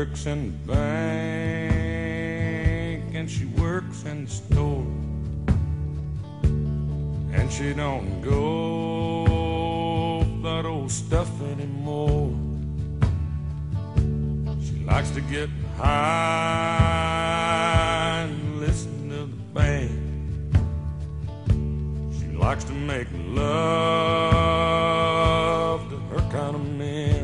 works in the bank and she works in the store, and she don't go for that old stuff anymore. She likes to get high and listen to the band. She likes to make love to her kind of men.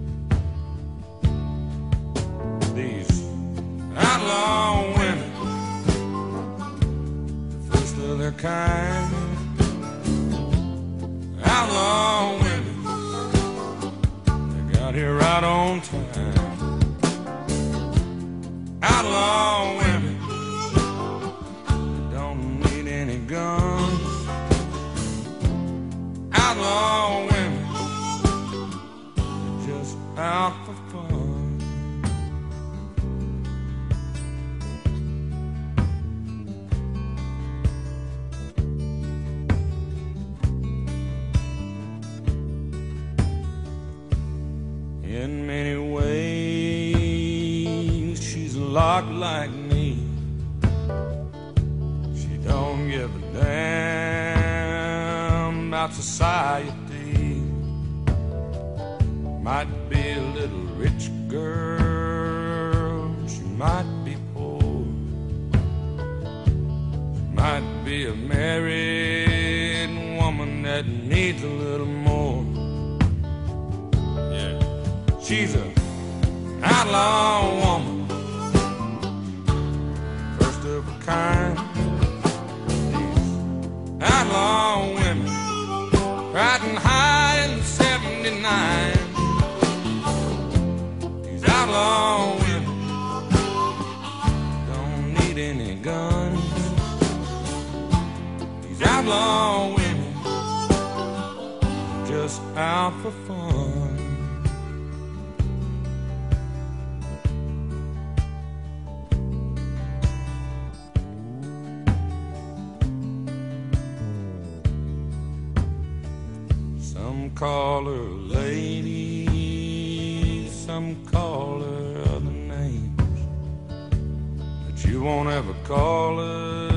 These outlaw women, the first of their kind. Outlaw women, they got here right on time. Outlaw women, they don't need any guns. Outlaw women, they're just out for fun. In many ways, she's a lot like me. She don't give a damn about society. Might be a little rich girl, she might be poor. She might be a married woman that needs a little more. She's an outlaw woman, first of a kind. These outlaw women, riding high in '79. These outlaw women don't need any guns. These outlaw women just out for fun. Some call her lady, some call her other names, but you won't ever call her